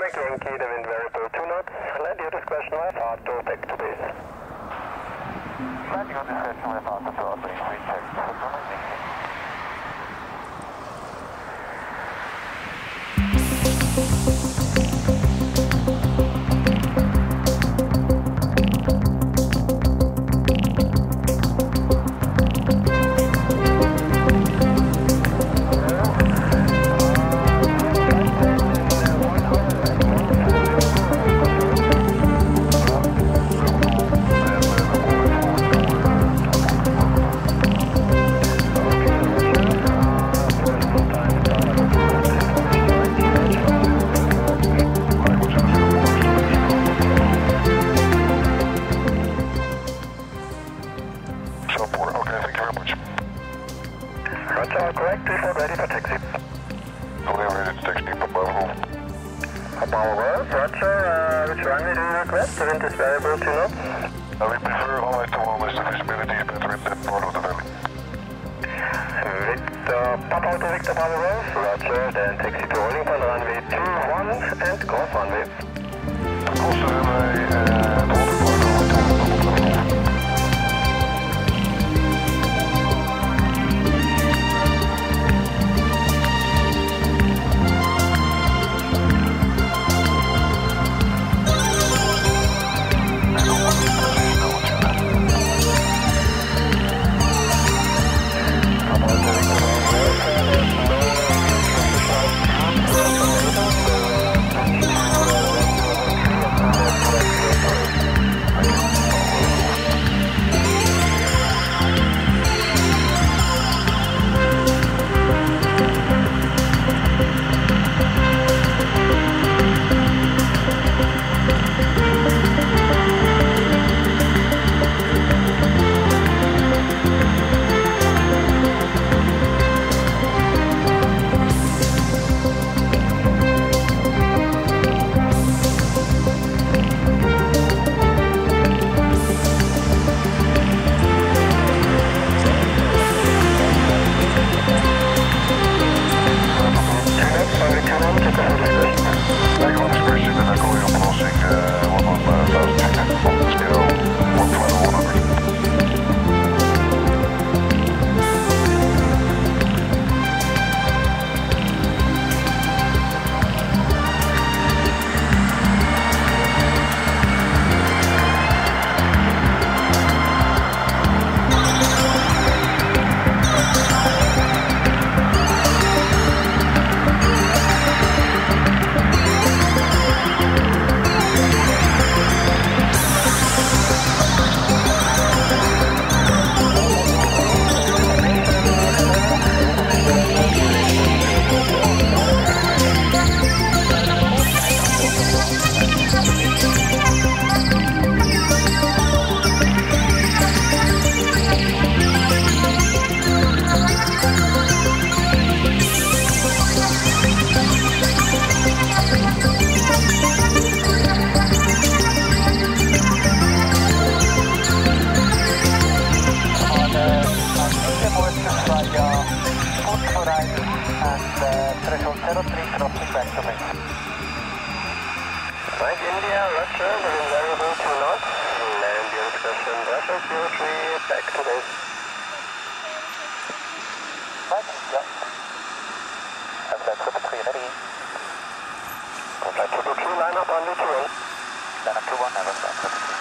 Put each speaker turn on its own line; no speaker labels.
Quebec Yankee, the wind variable 2 knots. Land your discretion left, hard to back to base.
Landing on discretion left, hard to throttle, recheck, landing.
Roger, correct, default ready for taxi.
Fully ready to taxi, Papa.
Papa Wolf, Roger, which runway do you request? The wind is variable 2 knots.
We prefer always to always the visibility is better in that part of the valley.
Victor, Papa to Victor Papa Wolf, Roger, then taxi to Wellington, runway 21 and cross runway.
Cross the runway and hold the point over to
Right, India, Roger, the wind variable 2 knots. Land your discretion, Russia 03, back to base.
Right, yeah. And that's for the 3 ready.
Contact 223, line up on V21.
Line up to 1, never stop.